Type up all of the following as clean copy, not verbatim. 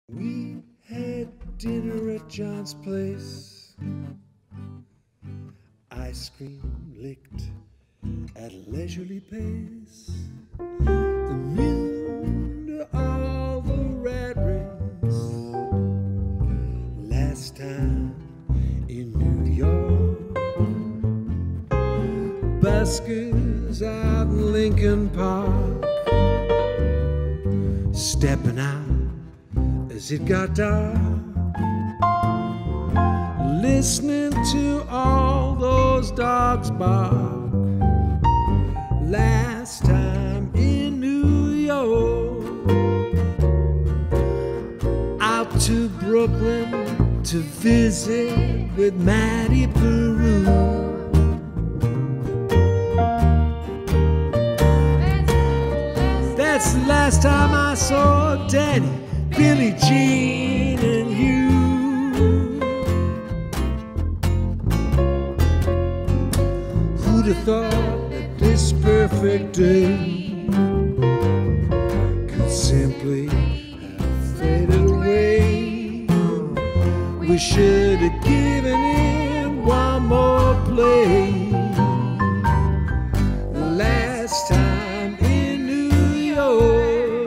We had dinner at John's place. Ice cream licked at a leisurely pace. Immune to all the rat race. Last time in New York. Buskers out in Lincoln Park. Stepping out as it got dark, listening to all those dogs bark. Last time in New York, out to Brooklyn to visit with Matty Peru. That's the last time I saw Danny, Billie Jean, and you. Who'd have thought that this perfect day could simply have faded away? We should have given it one more play. The last time in New York.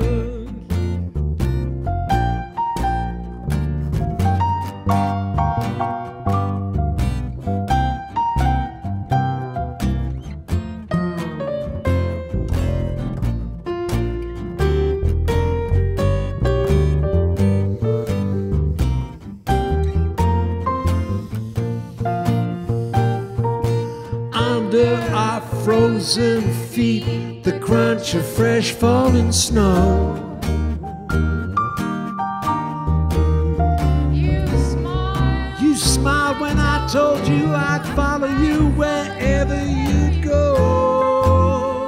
Under our frozen feet, the crunch of fresh falling snow. You smiled when I told you I'd follow you wherever you'd go.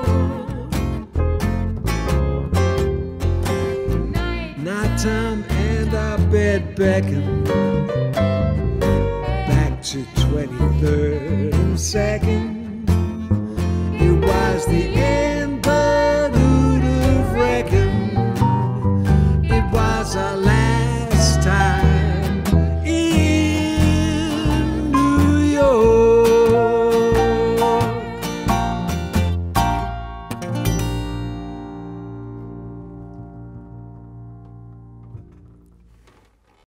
Nighttime and our bed beckoned back to 23rd and 2nd. It was the